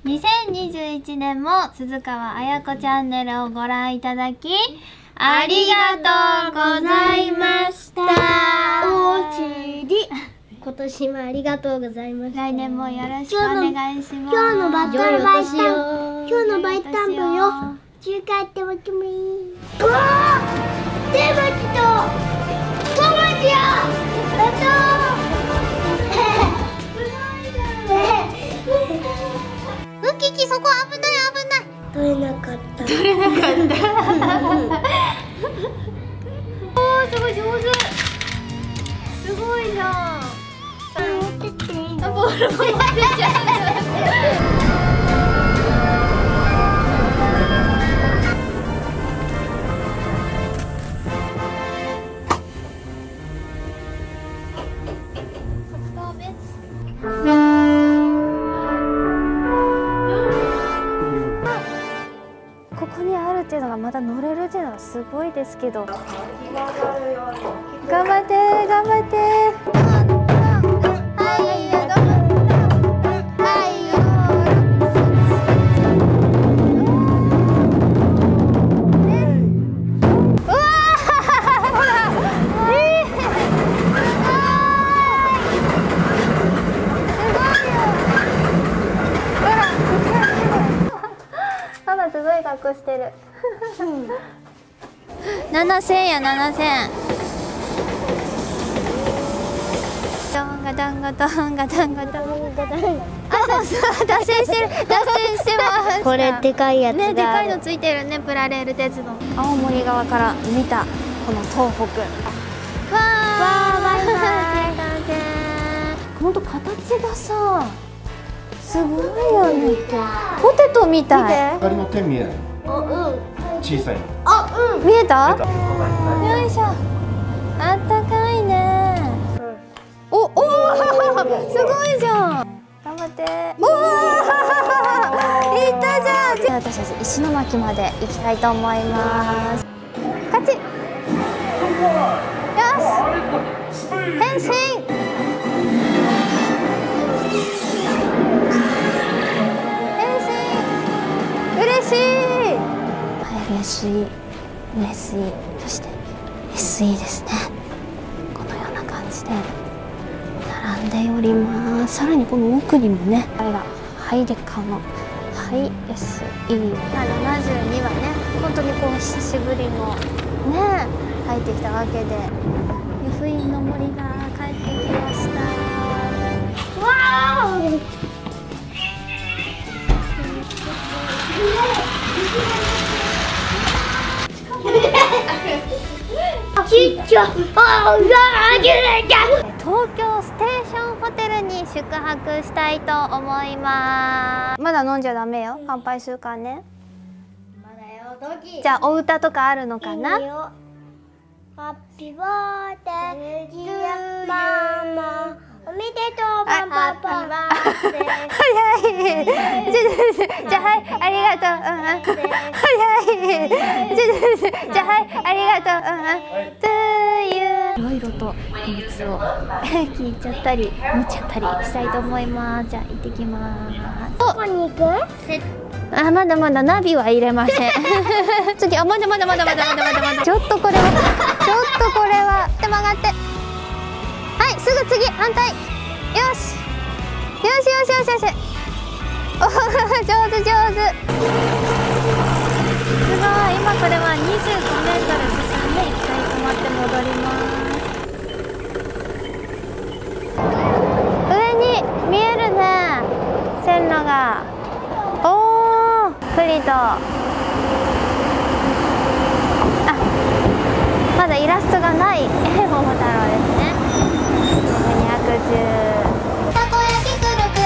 2021年も鈴川綾子チャンネルをご覧いただきありがとうございました。 おちり。今年もありがとうございました。 来年もよろしくお願いします。 今日のバイタンプよ。中華ってもきもいい。うわー！手巻きと小町や。やったー。ウキキ、そこ危ない危ない。取れなかった。取れなかった。 おー、すごい上手。すごいじゃん。 持ってっていいの？ ボールも持ってちゃう。ここにあるっていうのがまた乗れるっていうのがすごいですけど。頑張って頑張って。はいよ。はいよ。うわー。ほら。ママすごい格好してる。7000や7000。ドンガドンガドンガドンガドンガドン。あ、そうそう、脱線してる、脱線してます。 これでかいやつがある。 ね、でかいのついてるね、プラレール鉄道。青森側から見たこの東北。わー、バイバイ。本当形がさ、すごいよね。ポテトみたい。 光の点見えない。小さいの。 あ、うん。 見えた？よいしょ。あったかいね。おお、すごいじゃん。頑張って。おお、いったじゃん。じゃあ私たち石巻まで行きたいと思います。勝ち。よし。変身。嬉しい。SE、SE、そして SE ですね。このような感じで並んでおります。さらにこの奥にもね、あれがハイデカのハイ SE。72はね、本当にこう久しぶりのね、入ってきたわけで、湯布院の森が帰ってきました。わー！東京ステーションホテルに宿泊したいと思います。まだ飲んじゃダメよ。乾杯するからね。 まだよ、ドキ。 じゃあお歌とかあるのかな。 ハッピーバースデーディアママ。おめでとうパパパ。 早い。じゃあはいありがとう。早い。じゃあはいありがとう。いろいろと秘密を聞いちゃったり見ちゃったりしたいと思います。じゃあ行ってきます。 どこに行く？ あ、まだまだナビは入れません。次、あ、まだ。ちょっとこれは。で曲がって。はい、すぐ次、反対。よし。おお、上手。すごい、今これは25メートル進んで一回止まって戻ります。上に見えるね、線路が。おお、クリと。あ、まだイラストがない桃太郎ですね。210。たこ焼きくるくる。いらっ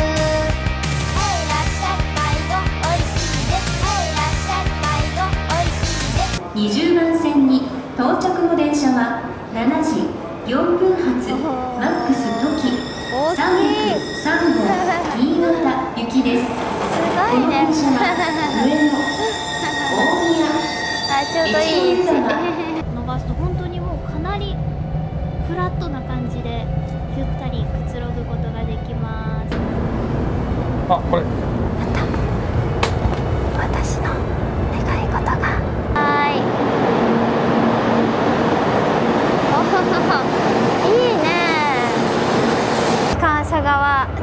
しゃい毎度おいしいです。いらっしゃい毎度おいしいです。 20番線に到着の電車は7時4分発マックストキ303号新潟行きです。 すごいね。 この電車は上野、大宮、 あ、ちょうどいい位置。 伸ばすと本当にもうかなりフラットな感じでゆったりくつろぐことができます。 あ、これ。 やった。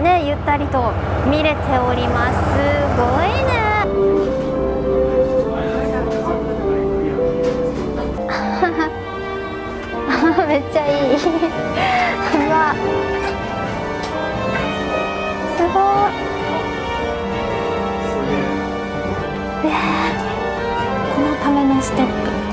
ねゆったりと見れております。すごいね。めっちゃいい。うわ、すごい。このためのステップ。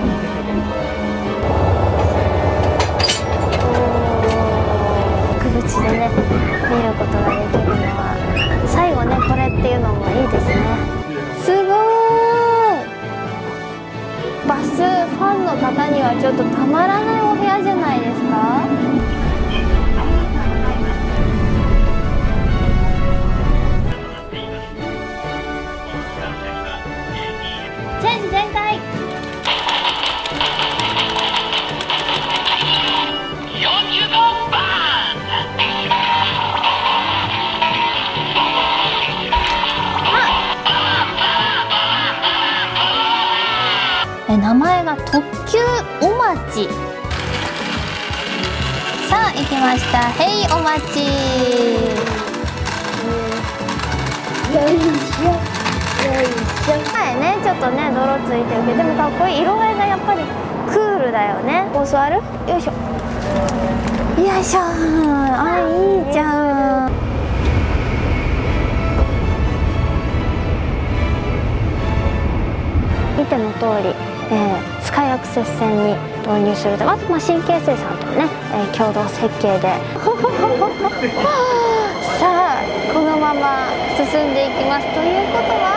くぐちでね見ることができるのは最後ねこれっていうのもいいですね。すごい。バスファンの方にはちょっとたまらないお部屋じゃないですか。 チェンジ全開。 名前が特急おまち。さあ行きました。へいおまち。前ねちょっとね泥ついてるけど、でもかっこいい。色合いがやっぱりクールだよね。こう座る？よいしょよいしょ。あ、いいじゃん。見ての通り、スカイアクセス線に導入すると、あと神経生さんとね、共同設計でさあこのまま進んでいきます。ということは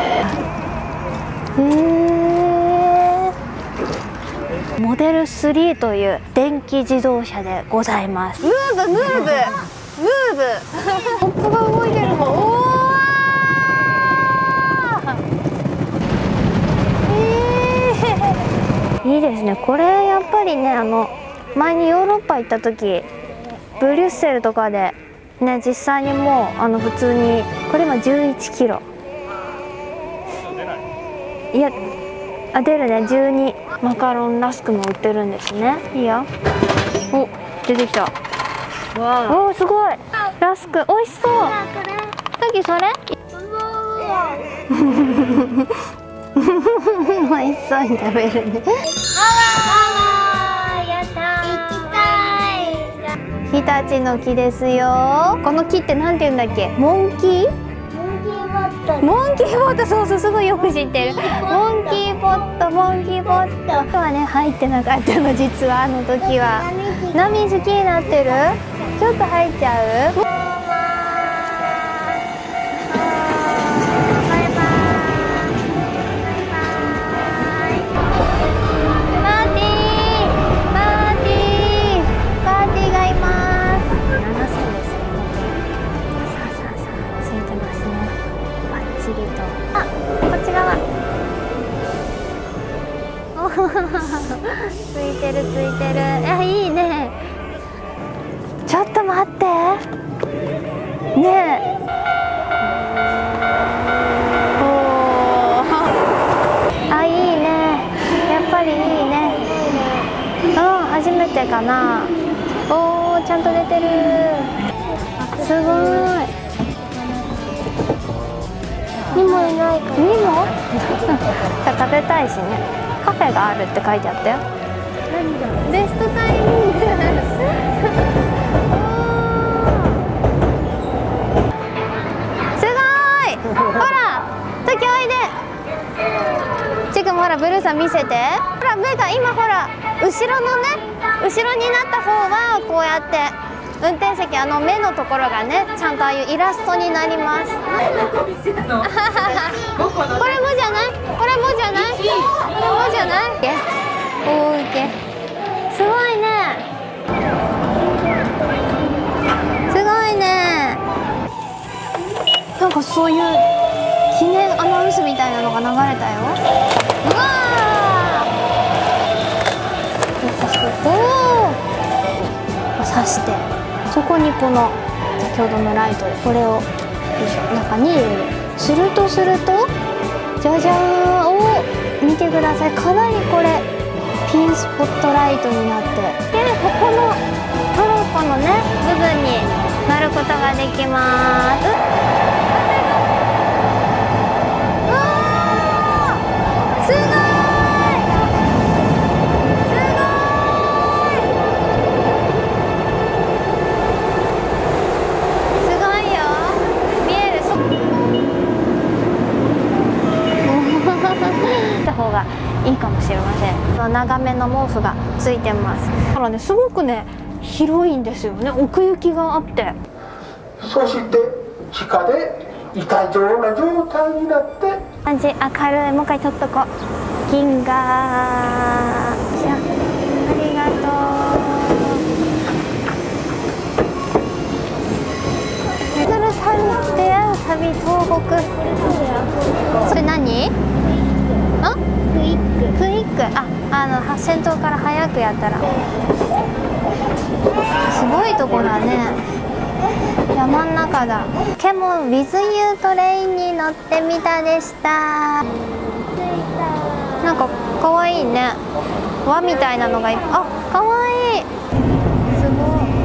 モデル3という電気自動車でございます。ムーブムーブムーブポップが動いてるもん。おー、いいですね。これやっぱりね、前にヨーロッパ行った時ブリュッセルとかでね、実際にもう普通にこれ今11キロ、いや出るね。12マカロンラスクも売ってるんですね。いいよ。お、出てきた。おー、すごい。ラスク美味しそう。さっきそれ美味しそうに食べるね。日立の木ですよ。この木ってなんて言うんだっけ？モンキー？モンキーボット。そうそう、すごいよく知ってる。モンキーボット、モンキーボット。はね、入ってなかったの、実はあの時は。波好きになってる？ちょっと入っちゃう？ついてるついてる。いいね。ちょっと待ってねえ。おー、いいね。やっぱりいいね。初めてかな。おー、ちゃんと出てる。すごい。にもいないかな。にも食べたいしね。カフェがあるって書いてあったよ。ベストタイミング。すごい。ほら、時おいで。ちくもほら、ブルーさん見せて。ほら、目が今ほら後ろのね、後ろになった方はこうやって運転席、目のところがね、ちゃんとああいうイラストになります。これもじゃない？これもじゃない？これもじゃない？おーいけ。すごいね。すごいね。なんかそういう記念アナウンスみたいなのが流れたよ。うわー。おー。刺して。そこにこの先ほどのライトでこれを中に入れる。するとじゃじゃーん。おー、見てください。かなりこれピンスポットライトになって、でここのトロッコのね部分に乗ることができます。うわー、すごい、すごい、すごいよ。見える。た方がいいかもしれません。長めの毛布がついてます。だからね、すごくね広いんですよね。奥行きがあって。 そして地下でいた状な状態になって感じ、明るい。もう一回撮っとこう。銀河。ありがとう。来る旅、出会う旅、東北。それ何？あ？クイック。先頭から早くやったら。すごいとこだね。山ん中だ。ケモン with you トレインに乗ってみたでした。なんかかわいいね。輪みたいなのがいっぱい。あ、かわいい。すごい。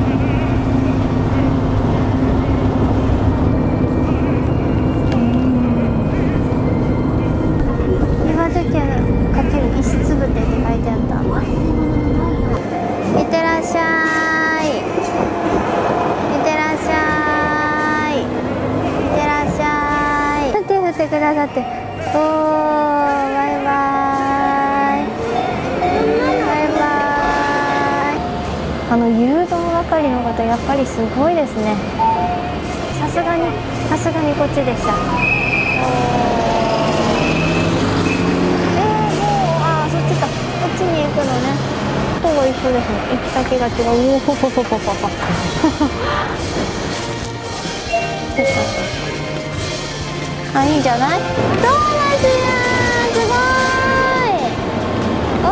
岩手県×石つぶてって書いてあった。いってらっしゃい。いってらっしゃい。いってらっしゃい。手振ってくださって。おー、バイバイ。バイバイ。誘導係の方やっぱりすごいですね。さすがにこっちでした。そっちか。こっちに行くのね。とこが一緒ですね。行き先が違う。おおほほほほほほ。あ、いいんじゃない？ドーナツやー、すごーい。お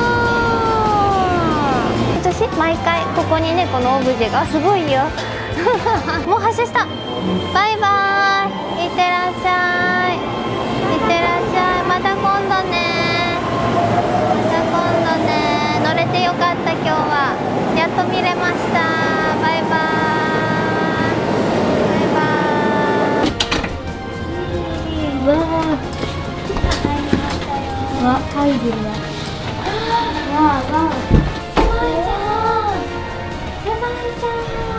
ー。私毎回ここにね、このオブジェがすごいよ。もう発車した。バイバーイ。いってらっしゃい。いってらっしゃい。また今度ね。また今度ね。乗れてよかった。今日はやっと見れました。バイバーイ。バイバーイ。わあ、入るわ。わあわあ。狭いじ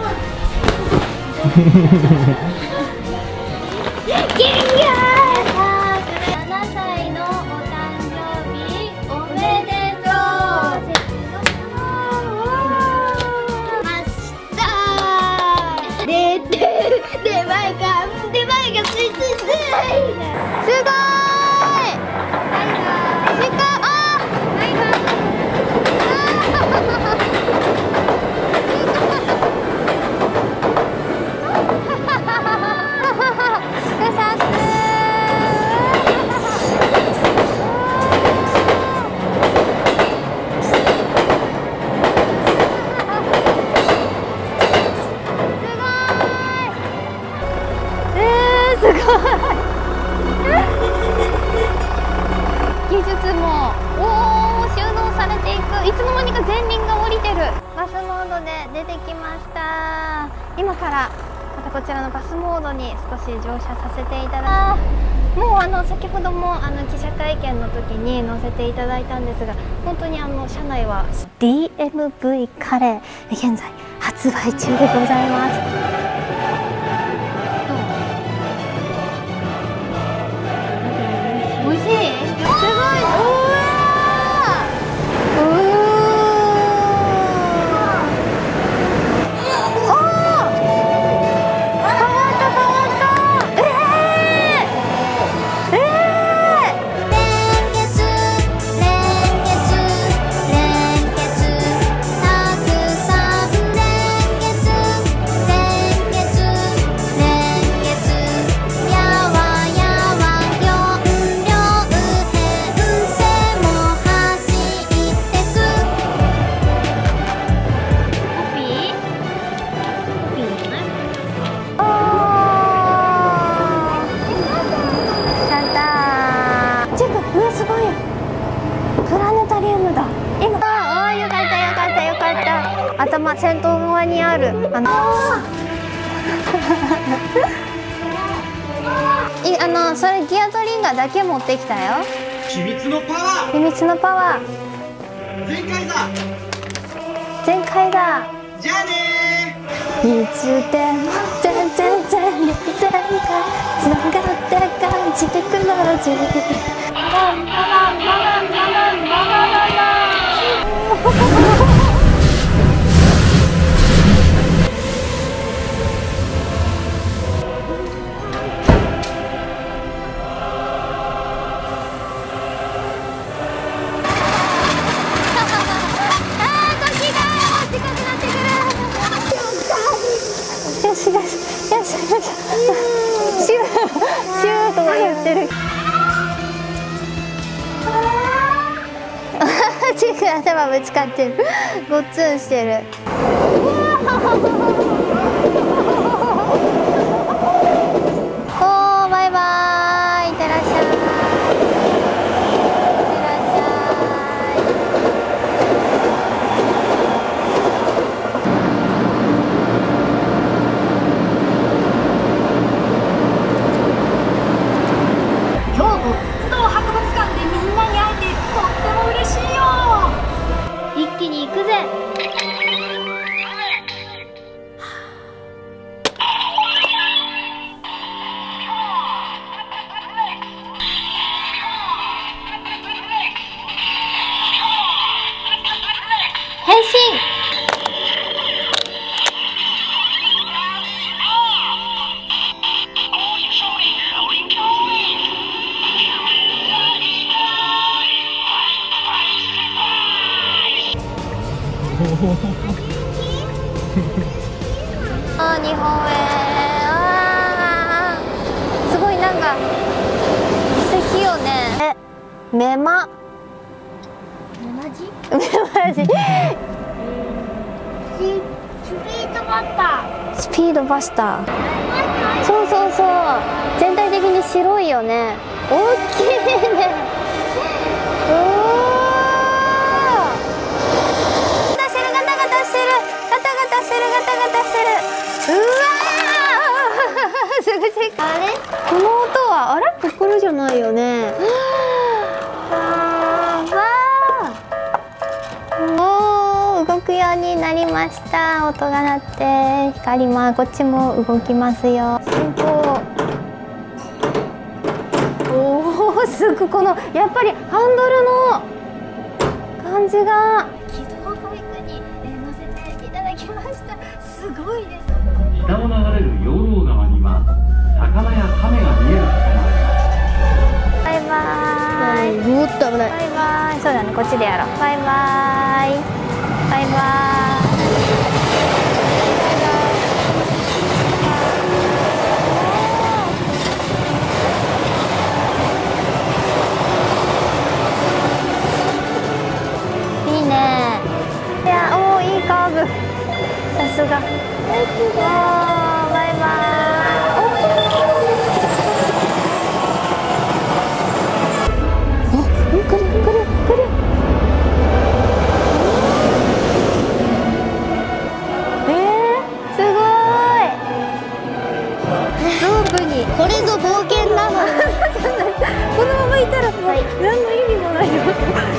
ゃん。金魚。7歳のお誕生日おめでとう。ました。出前がスイスイ。すごい。技術も収納されていく。いつの間にか前輪が降りてる。バスモードで出てきました。今からまたこちらのバスモードに少し乗車させていただき、もう先ほども記者会見の時に乗せていただいたんですが、本当に車内は DMV カレー現在発売中でございます。美味しい？すごい。頭先頭側にあるそれギアトリンガーだけ持ってきたよ。 秘密のパワー。 秘密のパワー。 全開だ。 全開だ。 じゃあねいつでも全開つながって感じてくるじ。シューとか言ってる。チーク頭ぶつかってる。ごっつんしてる。おー、バイバーイ。いってらっしゃい。いってらっしゃい。 京都鉄道博物館でみんなに会えてとっても嬉しいよ。 一気に行くぜ。 変身。あー、日本へ。あー、すごいなんか遺跡よね。メマジスピードバスター。そうそうそう、全体的に白いよね。大きいね。うわー、ガタガタしてる、ガタガタしてる、ガタガタしてる、ガタガタしてる。うわーすぐせっあれ、この音はあれ、ここじゃないよね。おー、動くようになりました。音が鳴って光、まあこっちも動きますよ。進行。おお、すごい。このやっぱりハンドルの感じが。 機動保育に乗せていただきました。すごいです。 北を流れる養老川には魚や亀が見える場所もあります。 バイバーイ。 もっと危ない。 バイバーイ。そうだね、こっちでやろう。バイバーイ。バイバーイ。いいね。いや、おー、いいカーブ。さすが。おー、バイバーイ。くるくるくる。すごい。ロープに。これぞ冒険なの。このままいたら、何の意味もないよ。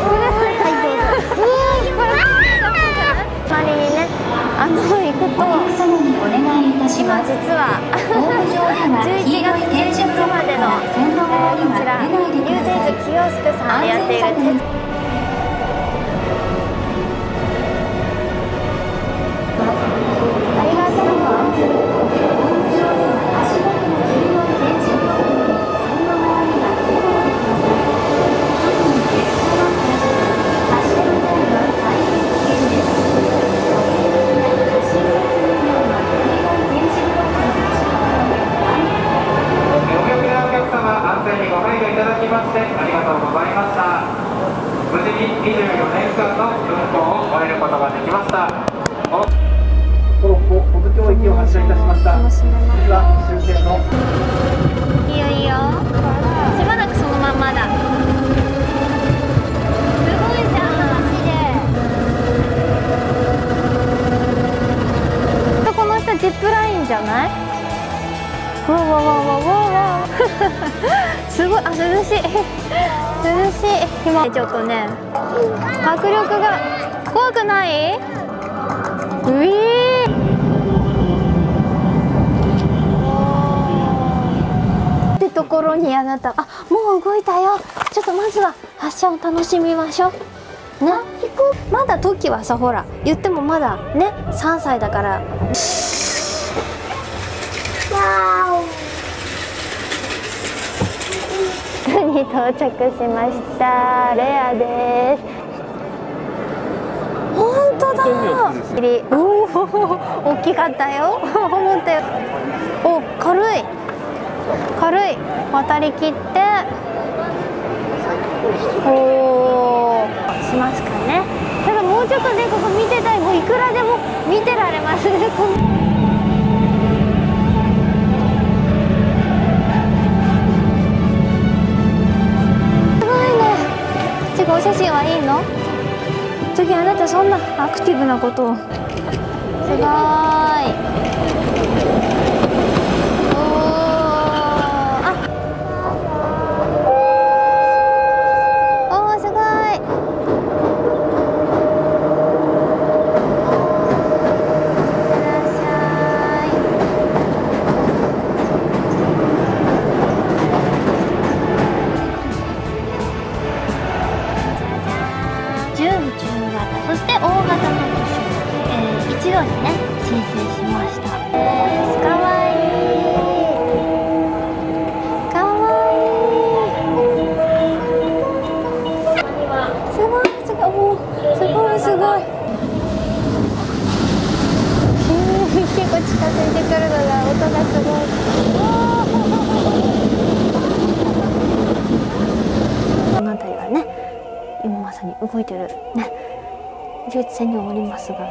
周りにね、行くと。 お客様にお願いいたし今ます。 実はホーム上では黄 11 色い月1 点字ブロ日までのックから線路側にこちらは出ないでく入ださい。 店時キオスクさんでやっている安全策にありがとう。 足元の黄色い点字ブロックに線路側には出ないでください。特に鉄道バスです。発車の際は大変危険です。発進されるような黄色い点字ブロックの足元にお客やお客様、安全にご配慮いただきましてありがとうございました。無事に24年間の運行を終えることができました。トロッコ小津京駅を発車いたしました。 楽しめます。 次は終点のいいよいいよ。しばらくそのまんまだ。すごいじゃん、マジで。この下ジップラインじゃない？ すごい、あ、涼しい涼しい。今ちょっとね、迫力が怖くない？ってところにあなた、あ、もう動いたよ。ちょっとまずは発射を楽しみましょうね。まだ時はさ、ほら言ってもまだね3歳だから。に到着しました。レアです。本当だ。おお、大きかったよ。思ったよ。お、軽い。軽い。渡りきって。おお、しますかね。ただもうちょっとね、ここ見てたい。もういくらでも見てられますね。お写真はいいの？次あなたそんなアクティブなことを。すごーい。おー、あ、おー、すごい。いらっしゃい。そして大型の機種、一度にね申請しました。かわいいかわいい。すごいすごい、おお、すごいすごい。結構近づいてくるのが音がすごい。この辺りはね、今まさに動いてるね。銃船におりますが、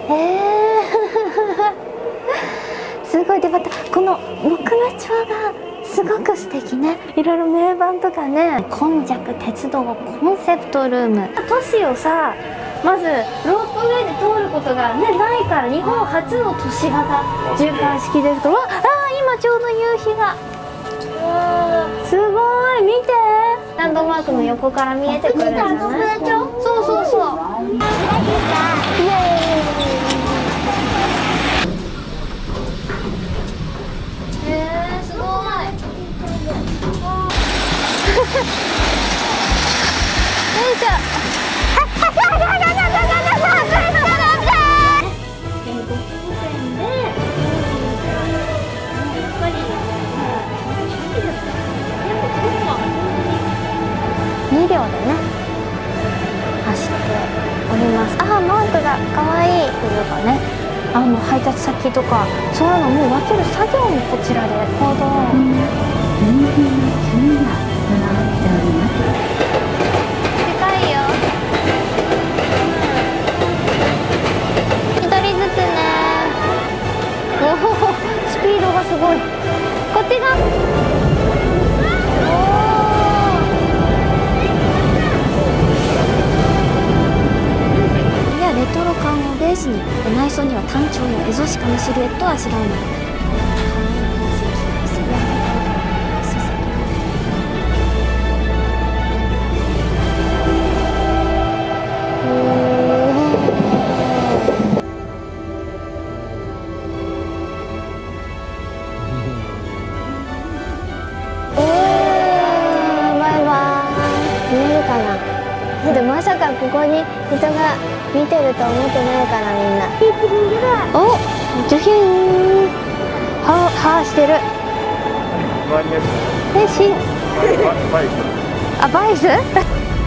すごい。でまたこの木目調がすごく素敵ね。いろいろ名盤とかね。今昔鉄道コンセプトルーム。都市をさ、まずロープウェイで通ることがねないから、日本初の都市型循環式ですから。わあ、今ちょうど夕日が。すごい、見て。ランドマークの横から見えてくるんじゃない？そうそうそう。イエーイ。すごい。よいしょ。2両でね走っております。あ、マークが可愛いというかね、配達先とかそういうのも分ける作業もこちらで行動。でかいよ。1人ずつね。おお、スピードがすごい。こっちが。レトロ感をベースに、内装には単調やエゾシカのシルエットをあしらうの。バイバーイ。見えるかな。でまさかここに人が見てると思ってないから、みんな。お、ジュヒュン。はしてる。バイス。あ、バイス。